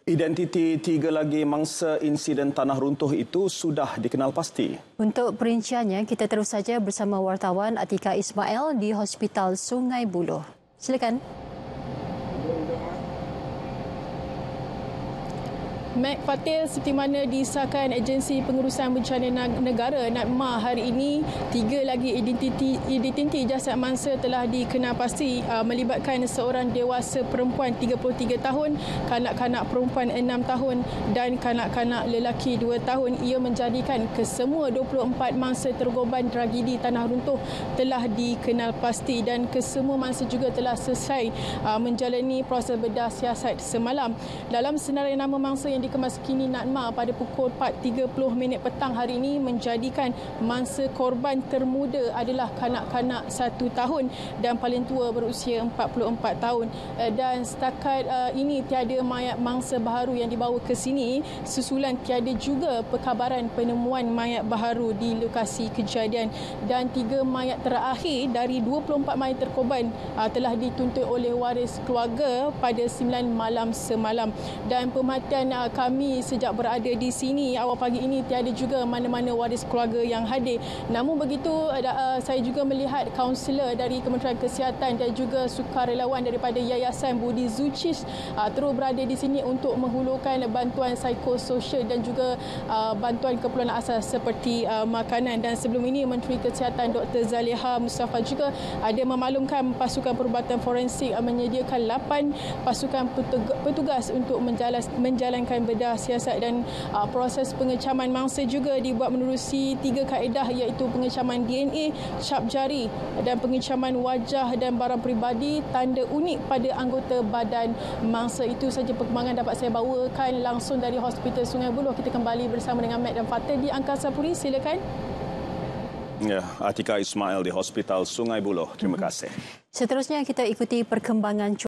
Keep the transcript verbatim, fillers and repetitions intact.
Identiti tiga lagi mangsa insiden tanah runtuh itu sudah dikenal pasti. Untuk perinciannya, kita terus saja bersama wartawan Atika Ismail di Hospital Sungai Buloh. Silakan. Mek Fatil, seperti mana disahkan Agensi Pengurusan Bencana Negara NADMA hari ini, tiga lagi identiti identiti jasad mangsa telah dikenal pasti, uh, melibatkan seorang dewasa perempuan tiga puluh tiga tahun, kanak-kanak perempuan enam tahun dan kanak-kanak lelaki dua tahun. Ia menjadikan kesemua dua puluh empat mangsa terkorban tragedi tanah runtuh telah dikenal pasti dan kesemua mangsa juga telah selesai uh, menjalani proses bedah siasat semalam. Dalam senarai nama mangsa yang dikemas kini NADMA pada pukul empat tiga puluh minit petang hari ini, menjadikan mangsa korban termuda adalah kanak-kanak satu tahun dan paling tua berusia empat puluh empat tahun. Dan setakat uh, ini tiada mayat mangsa baharu yang dibawa ke sini, susulan tiada juga perkabaran penemuan mayat baharu di lokasi kejadian. Dan tiga mayat terakhir dari dua puluh empat mayat terkorban uh, telah dituntut oleh waris keluarga pada sembilan malam semalam. Dan pemerhatian uh, kami sejak berada di sini awal pagi ini, tiada juga mana-mana waris keluarga yang hadir. Namun begitu, uh, saya juga melihat kaunselor dari Kementerian Kesihatan dan juga sukarelawan daripada Yayasan Budi Zucis uh, terus berada di sini untuk menghulurkan bantuan psikososial dan juga uh, bantuan keperluan asas seperti uh, makanan. Dan sebelum ini, Menteri Kesihatan Doktor Zaliha Mustafa juga ada memaklumkan pasukan perubatan forensik uh, menyediakan lapan pasukan petugas untuk menjalan, menjalankan bedah siasat dan uh, proses pengecaman mangsa juga dibuat menerusi tiga kaedah, iaitu pengecaman D N A, cap jari dan pengecaman wajah dan barang peribadi tanda unik pada anggota badan mangsa. Itu saja perkembangan dapat saya bawakan langsung dari Hospital Sungai Buloh. Kita kembali bersama dengan Mat dan Fatil di Angkasa Puri. Silakan. Ya, Atika Ismail di Hospital Sungai Buloh. Terima kasih. Seterusnya kita ikuti perkembangan